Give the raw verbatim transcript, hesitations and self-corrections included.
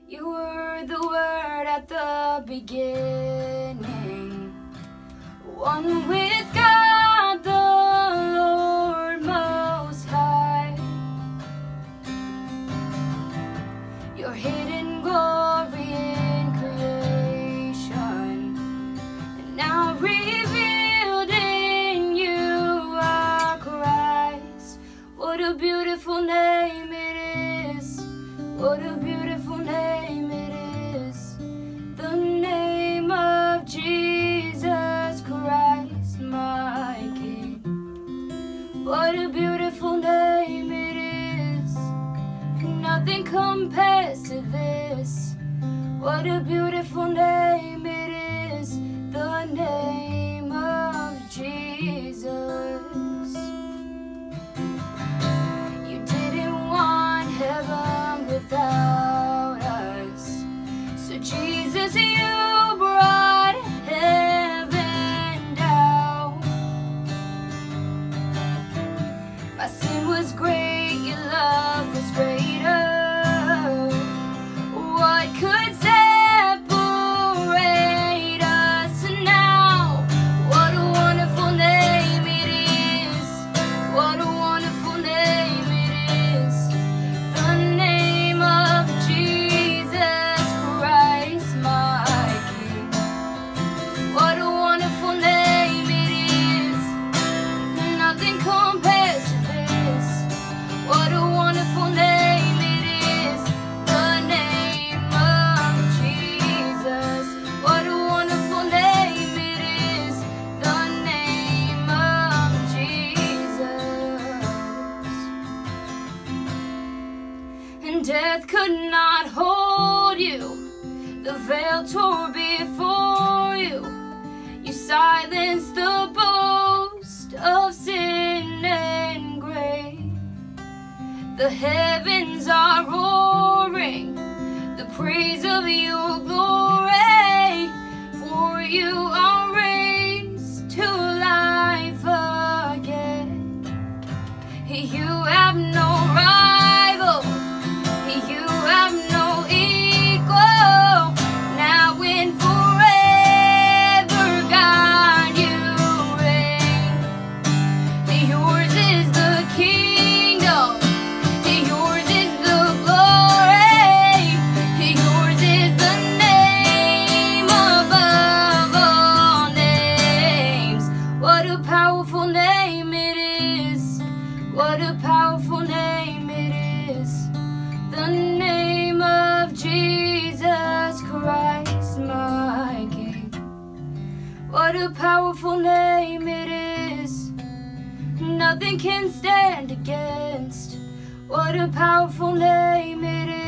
You were the Word at the beginning, one with God the Lord Most High. Your hidden glory in creation, and now revealed in you are Christ. What a beautiful name it is. What a beautiful name it is. The name of Jesus Christ, my King. What a beautiful name it is. Nothing compares to this. What a beautiful name it is. The name of Jesus. You didn't want heaven without us, so Jesus, you brought heaven down. My sin was great, your love was greater. What could separate us now? What a wonderful name it is. What a wonderful name it is. The name of Jesus Christ, my King. What a wonderful name it is. Nothing compares to this. What a wonderful name it is. The name of Jesus. What a wonderful name it is. The name of Jesus. And death could not hold you. The veil tore before you. You silenced the boast of sin and grave. The heavens are roaring the praise of your glory. For you are raised to life again. You have no rival. You have no equal. Now and forever, God, you reign. Yours is the kingdom. Yours is the glory. Yours is the name above all names. What a powerful name it is. What a powerful name it is. The name of Jesus Christ, my King. What a powerful name it is. Nothing can stand against. What a powerful name it is.